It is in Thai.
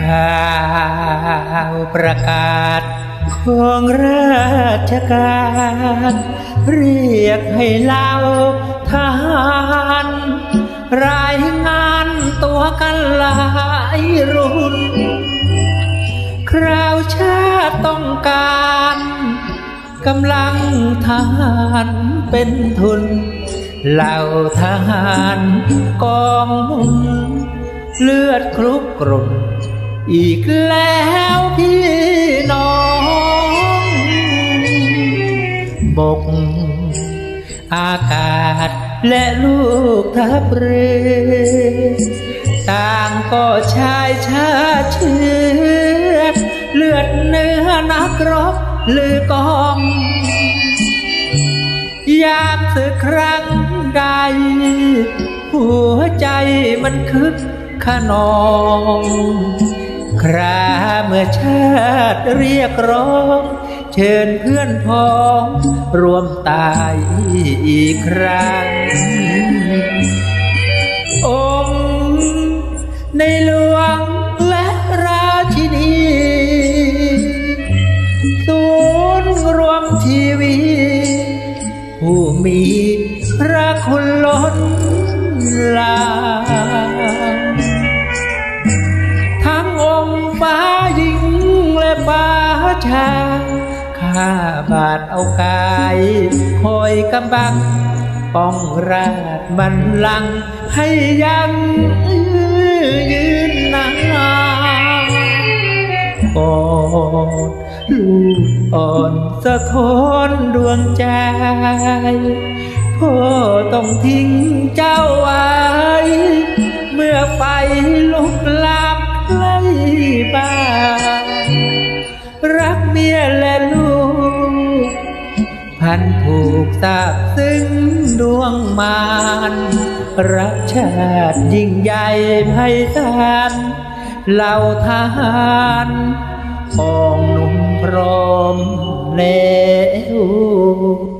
ข่าวประกาศของราชการเรียกให้เหล่าทหารรายงานตัวกันหลายรุ่นคราวชาติต้องการกำลังทหารเป็นทุนเหล่าทหารกองนุนเลือดคลุกกรุ่นอีกแล้วพี่น้องบกอากาศและลูกทัพเรือต่างก็ชายชาเชื้อเลือดเนื้อนักรบลือกองยามศึกครั้งใดหัวใจมันคึกขนองคราเมื่อชาติเรียกร้องเชิญเพื่อนพ้องรวมตายอีกครั้งองค์ในหลวงและราชินีศูนย์รวมชีวิตผู้มีพระคุณล้นหลามทั้งองค์ฟ้าหญิงและฟ้าชายข้าบาทเอากายคอยกำบังป้องราชบัลลังก์ให้ยังยืนนานกอดลูกอ่อนสะท้อนดวงใจพ่อต้องทิ้งเจ้าไว้เมื่อไฟลุกลามใกล้บ้านรักเมียและลูกพันผูกซาบซึ้งดวงมารรักชาติยิ่งใหญ่ไพศาลเหล่าทหารของหนุ่มพร้อมแล้ว